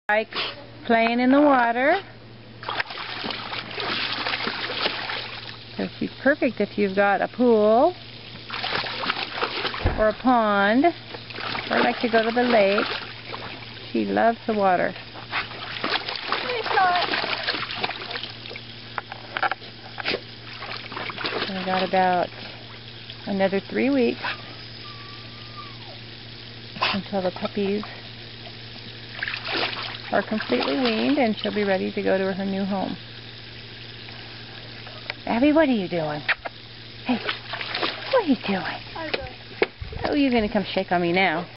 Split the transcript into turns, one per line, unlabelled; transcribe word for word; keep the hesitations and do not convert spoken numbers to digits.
Like playing in the water. So she's perfect if you've got a pool or a pond or like to go to the lake. She loves the water. We got about another three weeks until the puppies are completely weaned and she'll be ready to go to her new home. Abby, what are you doing? Hey, what are you doing? Oh, you're going to come shake on me now.